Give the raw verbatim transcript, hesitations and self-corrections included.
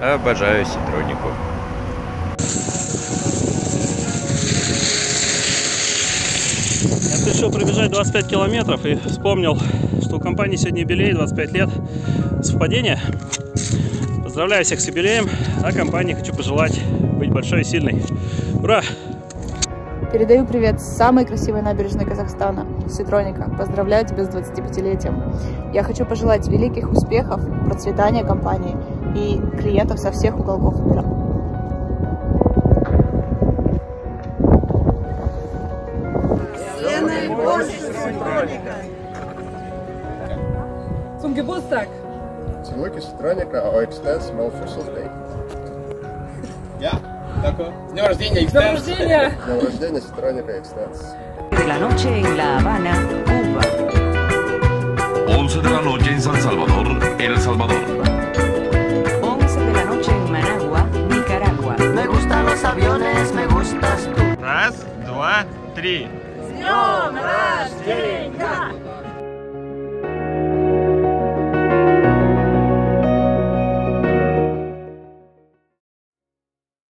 Обожаю Ситронику. Я решил пробежать двадцать пять километров и вспомнил, что у компании сегодня юбилей, двадцать пять лет. Совпадение? Поздравляю всех с юбилеем, а компании хочу пожелать быть большой и сильной. Ура! Передаю привет с самой красивой набережной Казахстана, Ситроника. Поздравляю тебя с двадцатипятилетием. Я хочу пожелать великих успехов, процветания компании и клиентов со всех уголков мира. Zum Geburtstag. Zum Glück ist Ситроника, our extends my official day. Ja, d'accord. С днем рождения, Extends. С днем рождения. С днем рождения, Ситроника Extends. De la noche en La Habana, Cuba. once de la noche en San Salvador, El Salvador. once de la noche en Managua, Nicaragua. Me gustan los aviones, me gustas tú. Раз, два, три. С днем рождения!